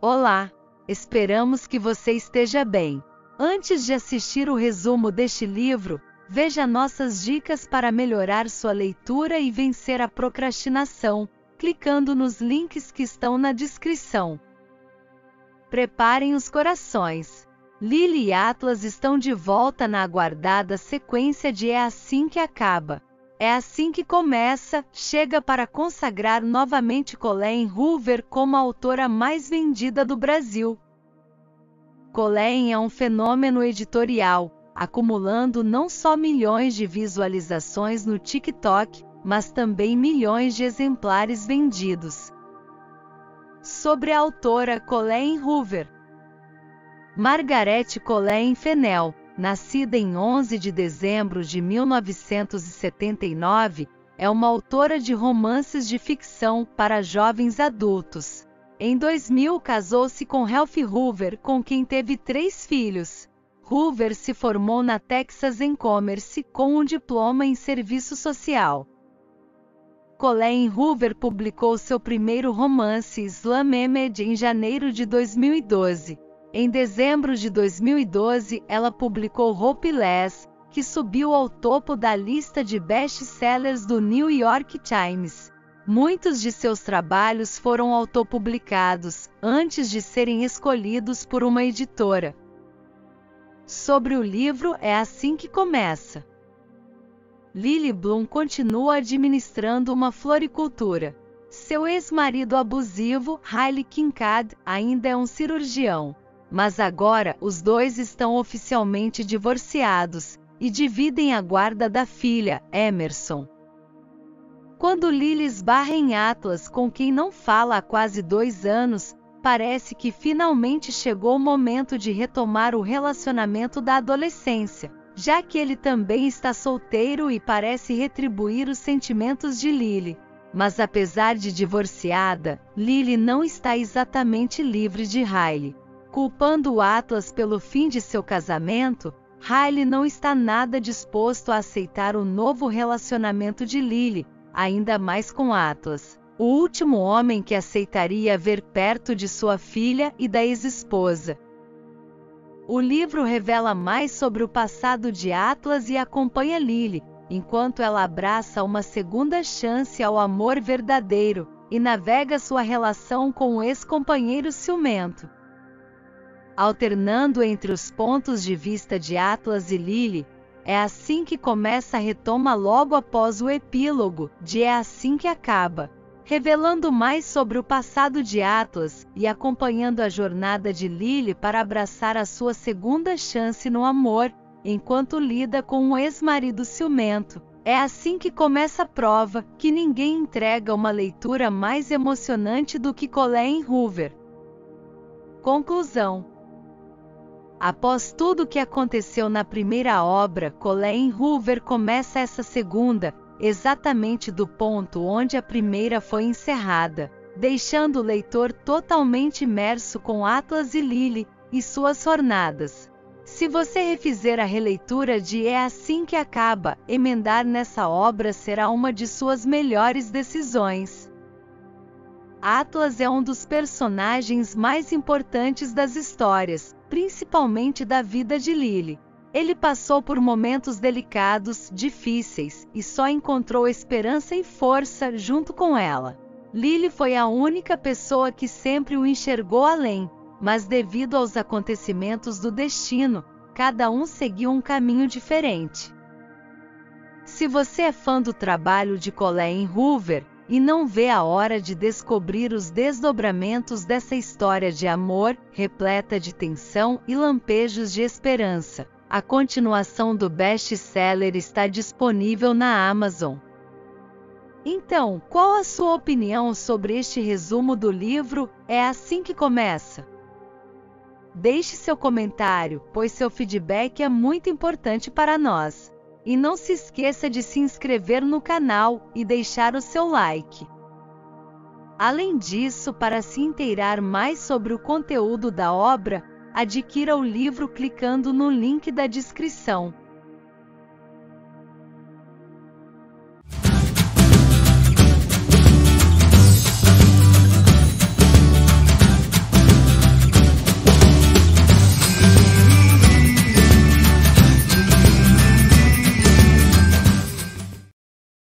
Olá! Esperamos que você esteja bem. Antes de assistir o resumo deste livro, veja nossas dicas para melhorar sua leitura e vencer a procrastinação, clicando nos links que estão na descrição. Preparem os corações. Lily e Atlas estão de volta na aguardada sequência de É Assim que Acaba. É Assim que Começa chega para consagrar novamente Colleen Hoover como a autora mais vendida do Brasil. Colleen é um fenômeno editorial, acumulando não só milhões de visualizações no TikTok, mas também milhões de exemplares vendidos. Sobre a autora Colleen Hoover. Margaret Colleen Fennell, nascida em 11 de dezembro de 1979, é uma autora de romances de ficção para jovens adultos. Em 2000 casou-se com Ralph Hoover, com quem teve 3 filhos. Hoover se formou na Texas Commerce com um diploma em serviço social. Colleen Hoover publicou seu primeiro romance Slum Image em janeiro de 2012. Em dezembro de 2012, ela publicou Hopeless, que subiu ao topo da lista de best-sellers do New York Times. Muitos de seus trabalhos foram autopublicados, antes de serem escolhidos por uma editora. Sobre o livro É Assim que Começa. Lily Bloom continua administrando uma floricultura. Seu ex-marido abusivo, Riley Kincaid, ainda é um cirurgião. Mas agora os dois estão oficialmente divorciados e dividem a guarda da filha, Emerson. Quando Lily esbarra em Atlas, com quem não fala há quase 2 anos, parece que finalmente chegou o momento de retomar o relacionamento da adolescência, já que ele também está solteiro e parece retribuir os sentimentos de Lily. Mas apesar de divorciada, Lily não está exatamente livre de Riley. Culpando o Atlas pelo fim de seu casamento, Riley não está nada disposto a aceitar o novo relacionamento de Lily, ainda mais com Atlas, o último homem que aceitaria ver perto de sua filha e da ex-esposa. O livro revela mais sobre o passado de Atlas e acompanha Lily, enquanto ela abraça uma segunda chance ao amor verdadeiro, e navega sua relação com o ex-companheiro ciumento. Alternando entre os pontos de vista de Atlas e Lily, É Assim que Começa retoma logo após o epílogo de É Assim que Acaba, revelando mais sobre o passado de Atlas e acompanhando a jornada de Lily para abraçar a sua segunda chance no amor, enquanto lida com um ex-marido ciumento. É assim que começa a prova que ninguém entrega uma leitura mais emocionante do que Colleen Hoover. Conclusão. Após tudo o que aconteceu na primeira obra, Colleen Hoover começa essa segunda, exatamente do ponto onde a primeira foi encerrada, deixando o leitor totalmente imerso com Atlas e Lily e suas jornadas. Se você refizer a releitura de É Assim que Acaba, emendar nessa obra será uma de suas melhores decisões. Atlas é um dos personagens mais importantes das histórias, principalmente da vida de Lily. Ele passou por momentos delicados, difíceis, e só encontrou esperança e força junto com ela. Lily foi a única pessoa que sempre o enxergou além, mas devido aos acontecimentos do destino, cada um seguiu um caminho diferente. Se você é fã do trabalho de Colleen Hoover, e não vê a hora de descobrir os desdobramentos dessa história de amor, repleta de tensão e lampejos de esperança, a continuação do best-seller está disponível na Amazon. Então, qual a sua opinião sobre este resumo do livro É Assim que Começa? Deixe seu comentário, pois seu feedback é muito importante para nós. E não se esqueça de se inscrever no canal e deixar o seu like. Além disso, para se inteirar mais sobre o conteúdo da obra, adquira o livro clicando no link da descrição.